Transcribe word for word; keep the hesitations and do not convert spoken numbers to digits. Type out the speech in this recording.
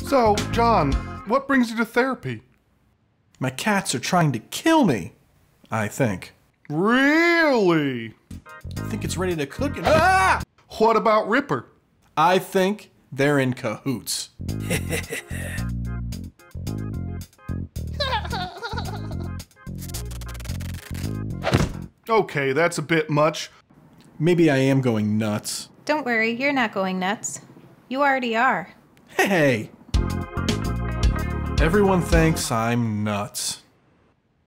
So, John, what brings you to therapy? My cats are trying to kill me, I think. Really? I think it's ready to cook and ah! What about Ripper? I think they're in cahoots. Okay, that's a bit much. Maybe I am going nuts. Don't worry, you're not going nuts. You already are. Hey! Everyone thinks I'm nuts.